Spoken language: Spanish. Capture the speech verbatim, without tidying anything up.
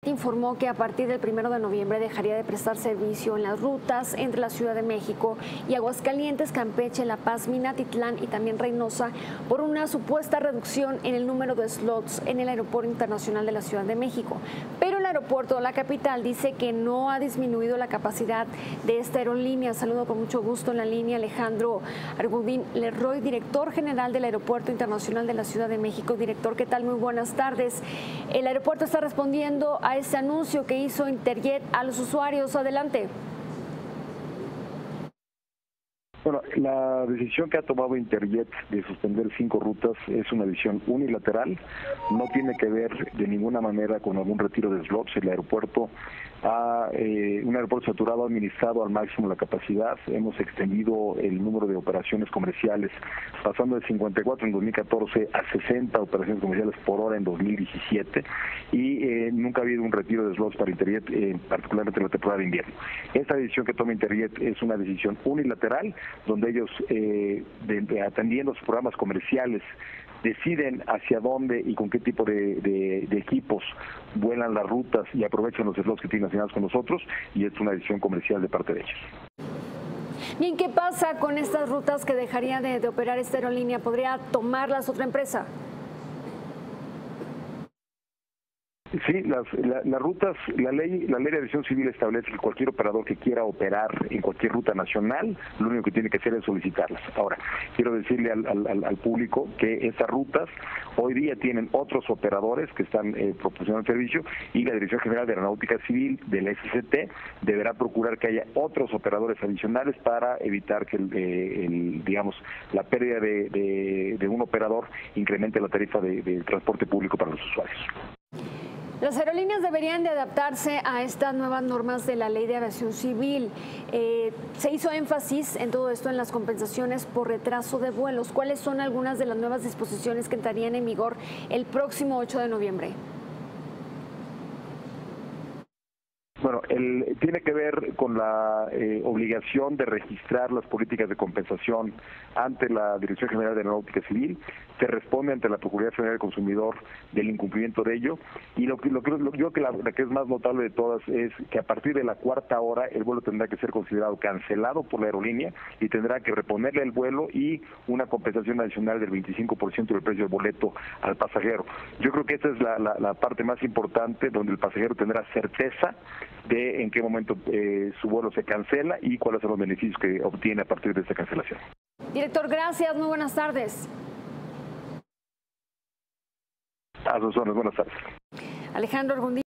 Informó que a partir del primero de noviembre dejaría de prestar servicio en las rutas entre la Ciudad de México y Aguascalientes, Campeche, La Paz, Minatitlán y también Reynosa por una supuesta reducción en el número de slots en el Aeropuerto Internacional de la Ciudad de México. Pero el aeropuerto de la capital dice que no ha disminuido la capacidad de esta aerolínea. Saludo con mucho gusto en la línea Alejandro Argudín Leroy, director general del Aeropuerto Internacional de la Ciudad de México. Director, ¿qué tal? Muy buenas tardes. El aeropuerto está respondiendo a ese anuncio que hizo Interjet a los usuarios. Adelante. Bueno, la decisión que ha tomado Interjet de suspender cinco rutas es una decisión unilateral, no tiene que ver de ninguna manera con algún retiro de slots. El aeropuerto, ha, eh, un aeropuerto saturado ha administrado al máximo la capacidad, hemos extendido el número de operaciones comerciales pasando de cincuenta y cuatro en dos mil catorce a sesenta operaciones comerciales por hora en dos mil diecisiete y eh, nunca ha habido un retiro de slots para Interjet, eh, particularmente en la temporada de invierno. Esta decisión que toma Interjet es una decisión unilateral, donde ellos, eh, de, de, atendiendo sus programas comerciales, deciden hacia dónde y con qué tipo de, de, de equipos vuelan las rutas y aprovechan los slots que tienen asignados con nosotros, y es una decisión comercial de parte de ellos. Bien, ¿qué pasa con estas rutas que dejaría de, de operar esta aerolínea? ¿Podría tomarlas otra empresa? Sí, las, la, las rutas, la ley, la ley de aviación civil establece que cualquier operador que quiera operar en cualquier ruta nacional, lo único que tiene que hacer es solicitarlas. Ahora, quiero decirle al, al, al público que esas rutas hoy día tienen otros operadores que están eh, proporcionando servicio, y la Dirección General de Aeronáutica Civil del S C T deberá procurar que haya otros operadores adicionales para evitar que el, eh, el, digamos, la pérdida de, de, de un operador incremente la tarifa de, de transporte público para los usuarios. Las aerolíneas deberían de adaptarse a estas nuevas normas de la Ley de Aviación Civil. Eh, se hizo énfasis en todo esto en las compensaciones por retraso de vuelos. ¿Cuáles son algunas de las nuevas disposiciones que entrarían en vigor el próximo ocho de noviembre? Bueno, el, tiene que ver con la eh, obligación de registrar las políticas de compensación ante la Dirección General de Aeronáutica Civil. Se responde ante la Procuraduría Federal del Consumidor del incumplimiento de ello, y lo que lo, lo, yo creo que la, la que es más notable de todas es que a partir de la cuarta hora el vuelo tendrá que ser considerado cancelado por la aerolínea y tendrá que reponerle el vuelo y una compensación adicional del veinticinco por ciento del precio del boleto al pasajero. Yo creo que esta es la, la, la parte más importante, donde el pasajero tendrá certeza de en qué momento eh, su vuelo se cancela y cuáles son los beneficios que obtiene a partir de esta cancelación. Director, gracias. Muy buenas tardes. A sus órdenes, buenas tardes. Alejandro Argudín.